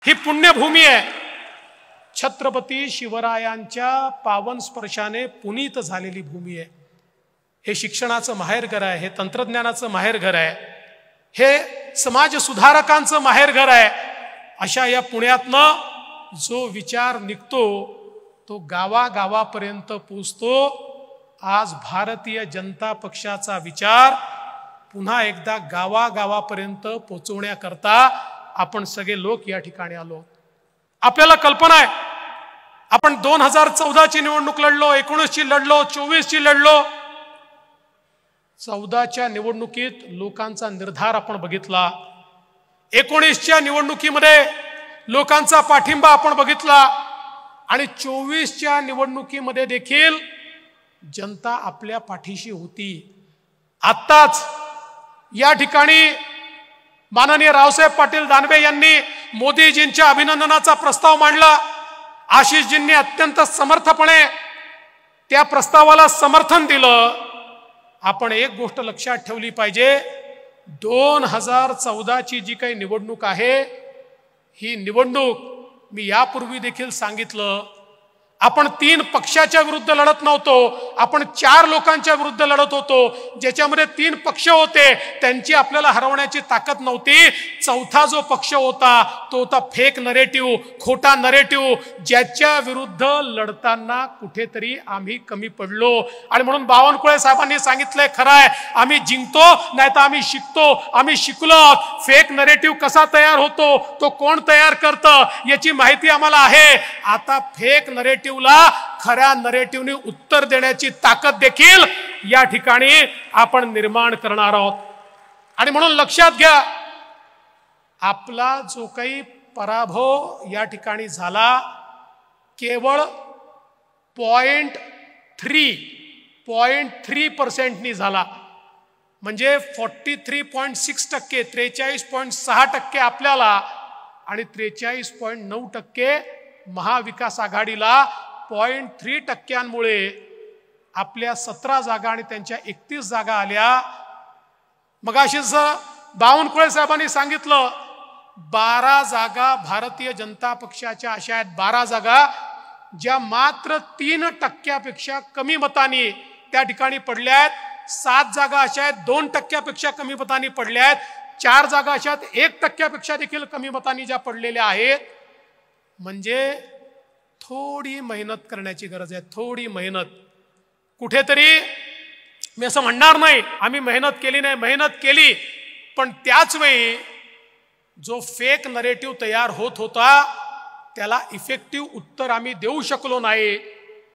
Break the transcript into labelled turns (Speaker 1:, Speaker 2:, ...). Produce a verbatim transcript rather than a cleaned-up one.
Speaker 1: ही पुण्यभूमी आहे. छत्रपती शिवरायांच्या पावन स्पर्शाने पुनीत झालेली भूमी आहे. हे शिक्षणाचं माहेरघर आहे, हे तंत्रज्ञानाचं माहेरघर आहे, हे समाज सुधारकांचं माहेरघर आहे. अशा या पुण्यातनं जो विचार निघतो तो गावागावापर्यंत पोचतो. आज भारतीय जनता पक्षाचा विचार पुन्हा एकदा गावागावापर्यंत पोचवण्याकरता आपण सगळे लोक या ठिकाणी आलो. आपल्याला कल्पना आहे, आपण दोन हजार चौदा ची निवडणूक लढलो, एकोणीस ची लढलो, चोवीस ची लढलो. चौदाच्या निवडणुकीत लोकांचा निर्धार आपण बघितला. एकोणीसच्या निवडणुकीमध्ये लोकांचा पाठिंबा आपण बघितला. आणि चोवीसच्या निवडणुकीमध्ये देखील जनता आपल्या पाठीशी होती. आत्ताच या ठिकाणी माननीय रावसाहेब पाटील दानवे यांनी मोदीजींच्या अभिनंदनाचा प्रस्ताव मांडला. आशिषजींनी अत्यंत समर्थपणे त्या प्रस्तावाला समर्थन दिलं. आपण एक गोष्ट लक्षात ठेवली पाहिजे, दोन हजार चौदा ची जी काही निवडणूक आहे, ही निवडणूक मी यापूर्वी देखील सांगितलं, आपण तीन पक्षाच्या विरुद्ध लढत नव्हतो, आपण चार लोकांच्या विरुद्ध लढत होतो. ज्याच्यामध्ये तीन पक्ष होते त्यांची आपल्याला हरवण्याची ताकद नव्हती. चौथा जो पक्ष होता तो होता फेक नरेटिव्ह, खोटा नरेटिव्ह, ज्याच्या विरुद्ध लढताना कुठेतरी आम्ही कमी पडलो. आणि म्हणून बावनकुळे साहेबांनी सांगितलंय, खरं आहे, आम्ही जिंकतो नाही तर आम्ही शिकतो. आम्ही शिकलो. फेक नरेटिव्ह कसा तयार होतो, तो कोण तयार करतं याची माहिती आम्हाला आहे. आता फेक नरेटिव्ह खऱ्या नरेटिव्हने उत्तर देण्याची ताकद देखील या ठिकाणी आपण निर्माण करणार आहोत. आणि म्हणून लक्षात घ्या, आपला जो काही पराभव या ठिकाणी झाला केवळ पॉइंट थ्री पॉइंट थ्री पर्सेंटनी झाला. म्हणजे फोर्टी थ्री पॉइंट सिक्स टक्के त्रेचाळीस पॉइंट सहा टक्के आपल्याला आणि त्रेचाळीस पॉइंट नऊ टक्के महाविकास आघाडीला. पॉइंट थ्री टक्क्यांमुळे आपल्या सतरा जागा आणि त्यांच्या एकतीस जागा आल्या. मगाशीच बावनकुळे साहेबांनी सांगितलं, बारा जागा भारतीय जनता पक्षाच्या अशा आहेत, बारा जागा ज्या मात्र तीन टक्क्यापेक्षा कमी मतांनी त्या ठिकाणी पडल्या आहेत. सात जागा अशा आहेत दोन टक्क्यापेक्षा कमी मतांनी पडल्या आहेत. चार जागा अशा आहेत एक टक्क्यापेक्षा देखील कमी मतांनी ज्या पडलेल्या आहेत. म्हणजे थोडी मेहनत करण्याची गरज आहे, थोडी मेहनत. कुठेतरी मी असं म्हणणार नाही आम्ही मेहनत केली नाही, मेहनत केली, पण त्याच वेळी जो फेक नरेटिव्ह तयार होत होता त्याला इफेक्टिव्ह उत्तर आम्ही देऊ शकलो नाही.